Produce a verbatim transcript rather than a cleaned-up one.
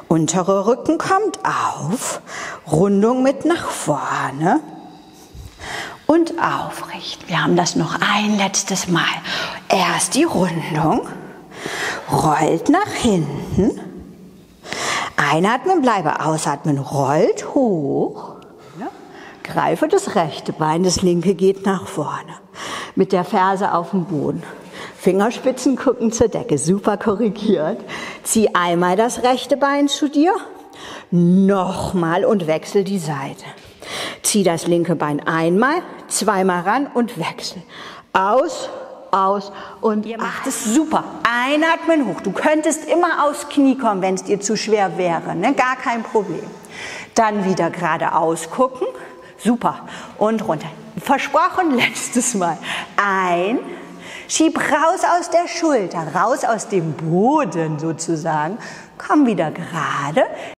Untere Rücken kommt auf, Rundung mit nach vorne und aufrichten. Wir haben das noch ein letztes Mal. Erst die Rundung, rollt nach hinten, einatmen, bleibe ausatmen, rollt hoch, greife das rechte Bein, das linke geht nach vorne, mit der Ferse auf den Boden. Fingerspitzen gucken zur Decke, super korrigiert. Zieh einmal das rechte Bein zu dir, nochmal und wechsel die Seite. Zieh das linke Bein einmal, zweimal ran und wechsel. Aus, aus und ihr macht es super. Einatmen hoch. Du könntest immer aufs Knie kommen, wenn es dir zu schwer wäre, ne? Gar kein Problem. Dann wieder geradeaus gucken. Super. Und runter. Versprochen, letztes Mal. Ein. Schieb raus aus der Schulter, raus aus dem Boden sozusagen. Komm wieder gerade.